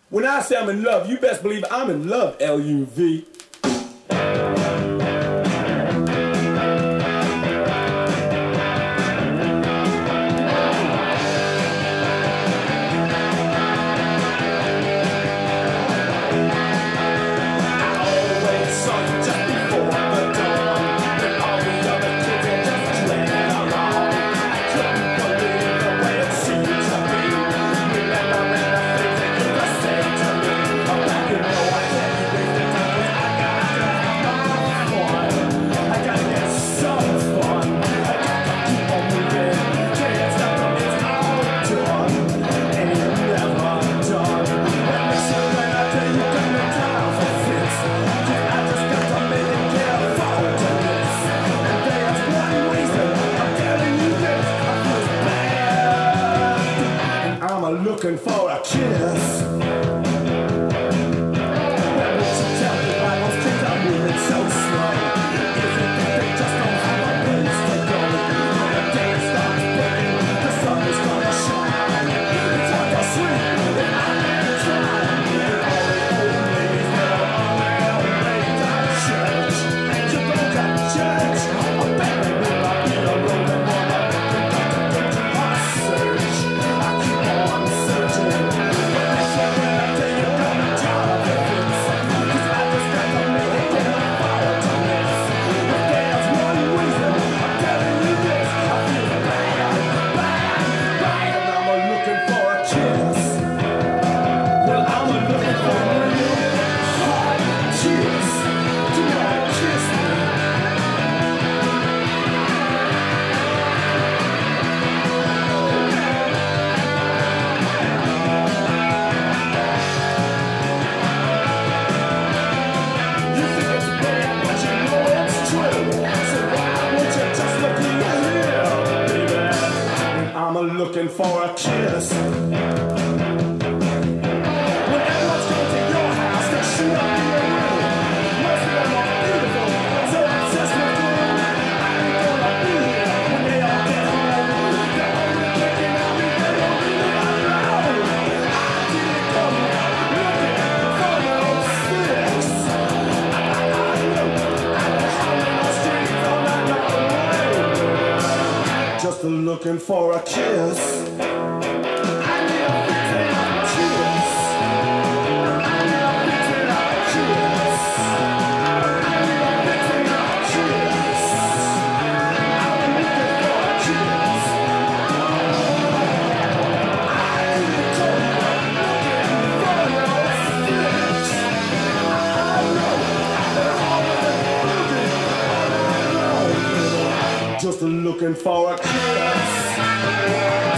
When I say I'm in love, you best believe I'm in love, L-U-V. Looking for a kiss. Looking for a kiss. When everyone's going to your house, they shoot up in your room. Most of them are beautiful, so obsessed with you. I ain't gonna be here when they all get home. They're only thinking of me, they don't really alone. I didn't come here looking for no sticks. I was howling on streets all night long, just looking for a kiss. Just looking for a kiss.